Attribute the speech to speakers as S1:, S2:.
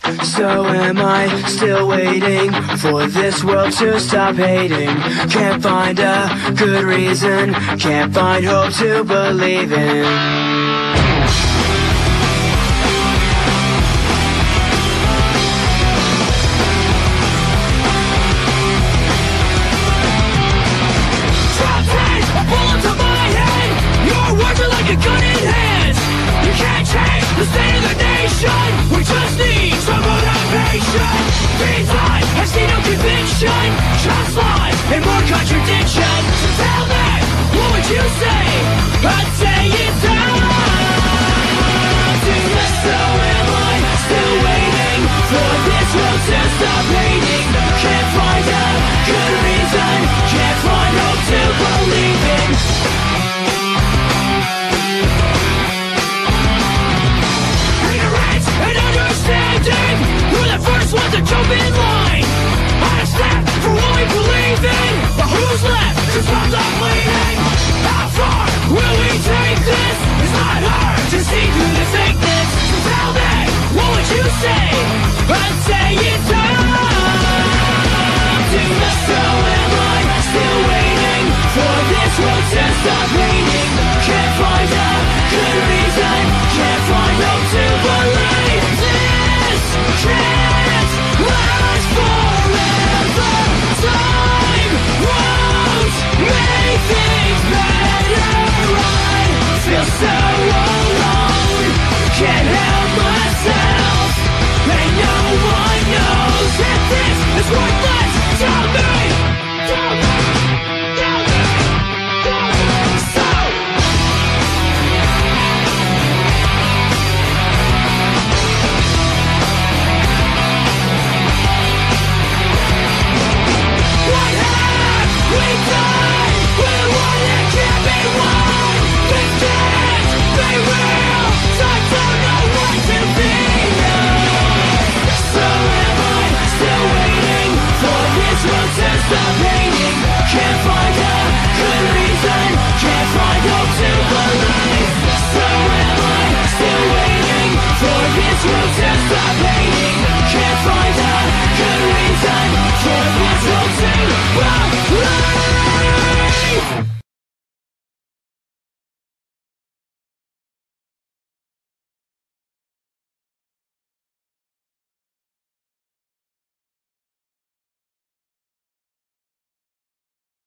S1: So am I, still waiting for this world to stop hating. Can't find a good reason, can't find hope to believe in. Like a gun in hands, you can't change the state of the nation. We just need some motivation. These lies, I see no conviction, just lies and more contradiction. So tell me, what would you say? I'd say it's time to rest. So am I still waiting for this world to